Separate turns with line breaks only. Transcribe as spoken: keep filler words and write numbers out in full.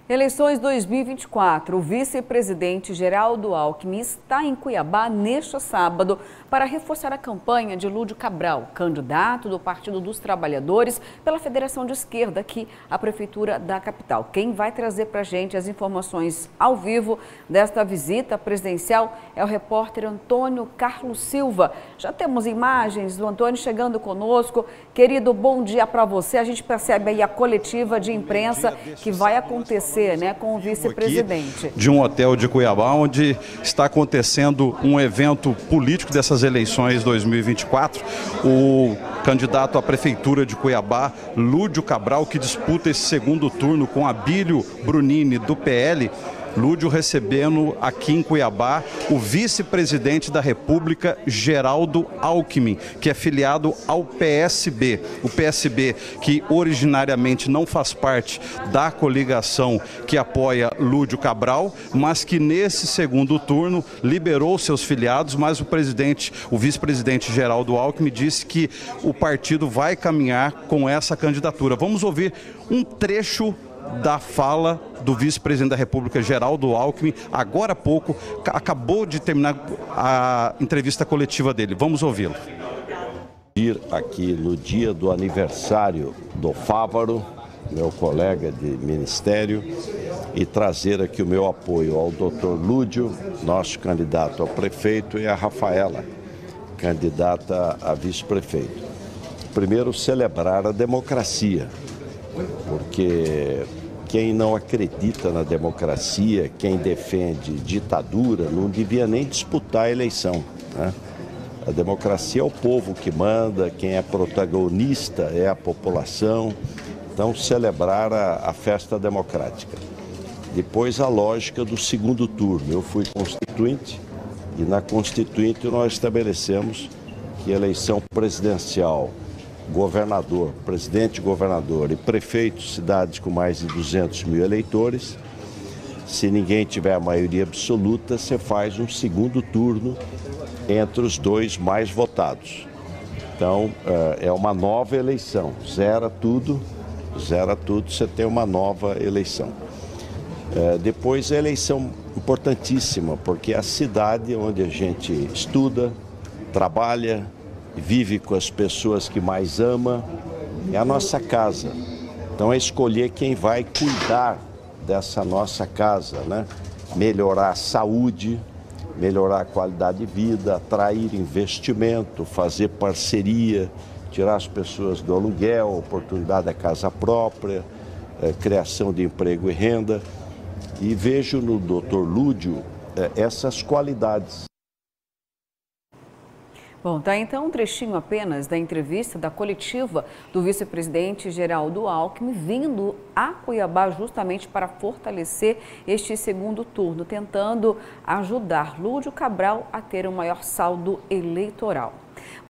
Eleições dois mil e vinte e quatro. O vice-presidente Geraldo Alckmin está em Cuiabá neste sábado para reforçar a campanha de Lúdio Cabral, candidato do Partido dos Trabalhadores pela Federação de Esquerda aqui à Prefeitura da capital. Quem vai trazer para a gente as informações ao vivo desta visita presidencial é o repórter Antônio Carlos Silva. Já temos imagens do Antônio chegando conosco. Querido, bom dia para você. A gente percebe aí a coletiva de imprensa que vai acontecer, né, com o vice-presidente.
De um hotel de Cuiabá, onde está acontecendo um evento político dessas eleições dois mil e vinte e quatro. O candidato à prefeitura de Cuiabá, Lúdio Cabral, que disputa esse segundo turno com Abílio Brunini, do P L. Lúdio recebendo aqui em Cuiabá o vice-presidente da República, Geraldo Alckmin, que é filiado ao P S B. O P S B, que originariamente não faz parte da coligação que apoia Lúdio Cabral, mas que nesse segundo turno liberou seus filiados, mas o presidente, o vice-presidente Geraldo Alckmin disse que o partido vai caminhar com essa candidatura. Vamos ouvir um trecho da fala do vice-presidente da República, Geraldo Alckmin, agora há pouco, acabou de terminar a entrevista coletiva dele. Vamos ouvi-lo.
Ir aqui no dia do aniversário do Fávaro, meu colega de ministério, e trazer aqui o meu apoio ao doutor Lúdio, nosso candidato a prefeito, e a Rafaela, candidata a vice-prefeito. Primeiro, celebrar a democracia, porque quem não acredita na democracia, quem defende ditadura, não devia nem disputar a eleição, né? A democracia é o povo que manda, quem é protagonista é a população. Então, celebrar a, a festa democrática. Depois, a lógica do segundo turno. Eu fui constituinte e na constituinte nós estabelecemos que a eleição presidencial, governador, presidente, governador e prefeito, cidades com mais de duzentos mil eleitores, se ninguém tiver a maioria absoluta, você faz um segundo turno entre os dois mais votados. Então, é uma nova eleição, zera tudo, zera tudo, você tem uma nova eleição. Depois, a eleição importantíssima, porque é a cidade onde a gente estuda, trabalha, vive com as pessoas que mais ama, é a nossa casa. Então é escolher quem vai cuidar dessa nossa casa, né? Melhorar a saúde, melhorar a qualidade de vida, atrair investimento, fazer parceria, tirar as pessoas do aluguel, oportunidade da casa própria, é, criação de emprego e renda. E vejo no doutor Lúdio é, essas qualidades.
Bom, tá então um trechinho apenas da entrevista da coletiva do vice-presidente Geraldo Alckmin vindo a Cuiabá justamente para fortalecer este segundo turno, tentando ajudar Lúdio Cabral a ter um maior saldo eleitoral.